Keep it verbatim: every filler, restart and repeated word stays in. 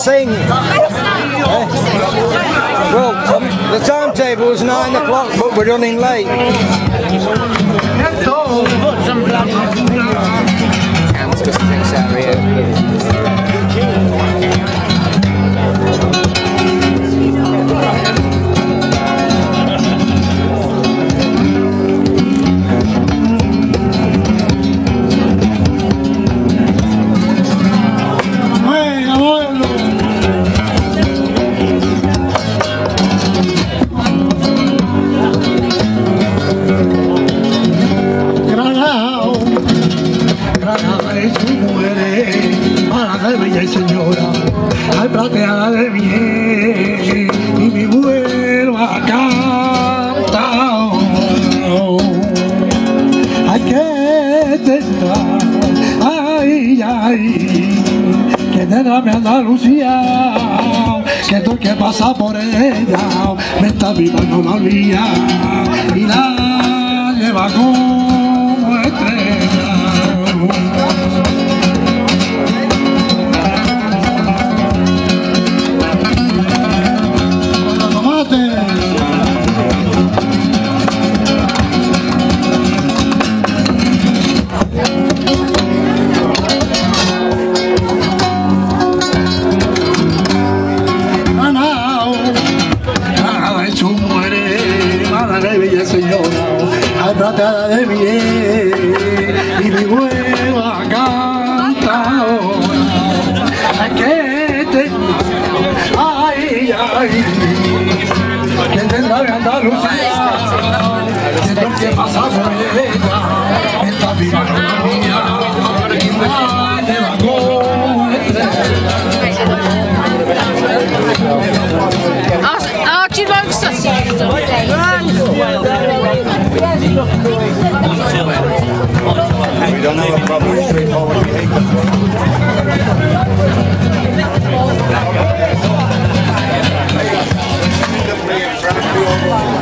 sing. Eh? Well, um, the timetable was nine o'clock, but we're running late. Señora, hay plateada de miel y mi vuelo a cantar. Hay que tendrá, ay, ay, que tendrá mi Andalucía, que tú que pasa por ella, me está viva no la olvida y la lleva como estrella. Hay plateada de miel y mi vuelo a cantar. Hay que te, ay, ay, que tendrá de Andalucía, que lo que pasa por ella, esta viva mía, y la lleva como estrella. Ah, tu manques ça. We don't have a problem straightforward behavior.